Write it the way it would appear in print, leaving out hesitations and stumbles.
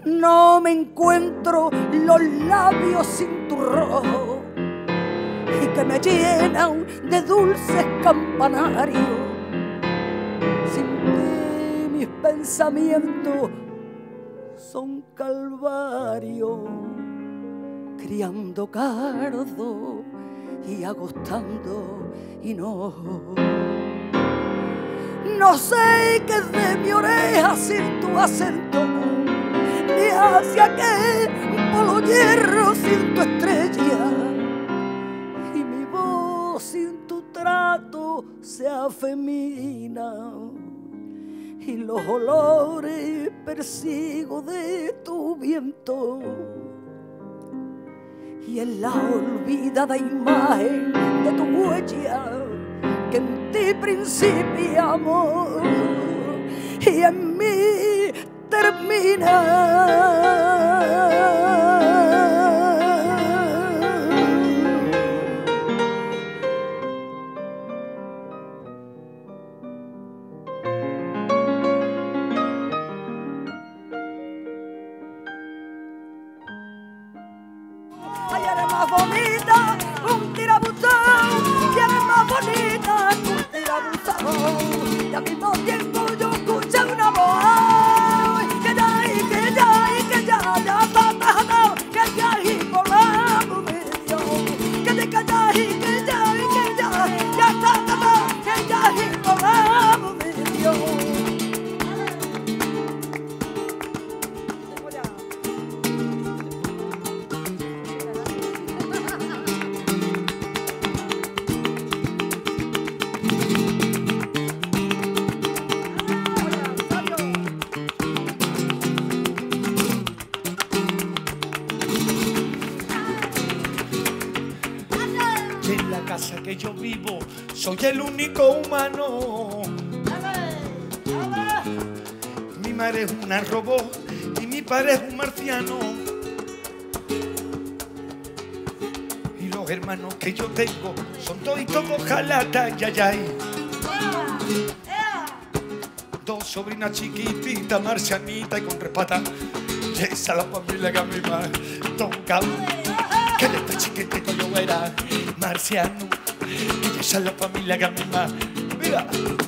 no me encuentro los labios sin tu rojo y que me llenan de dulces campanarios. Sin ti mis pensamientos son calvario, criando cardo y agostando hinojo. No sé qué es de mi oreja sin tu acento, ni hacia qué polo hierro sin tu estrella, y mi voz sin tu trato se afemina, y los olores persigo de tu viento, y en la olvidada imagen de tu huella que en ti principia amor y en mí termina. Ay, eres más bonita, un tirabuzón, y eres más bonita, un tirabuzón, y al mismo tiempo yo escuché una voz, que ya, y que ya, y que ya, ya, papá, que ya, y por la medio, que de que ya, y que ya, y que ya, ya, papá, que ya, y por la medio. En la casa que yo vivo soy el único humano. Mi madre es una robot y mi padre es un marciano. Y los hermanos que yo tengo son toditos ojalata, yayay. Dos sobrinas chiquititas, marcianitas y con respata. Y esa es la familia que a mi madre toca. Que desde chiquitito yo era marciano, y esa es la familia que a mi madre, mira.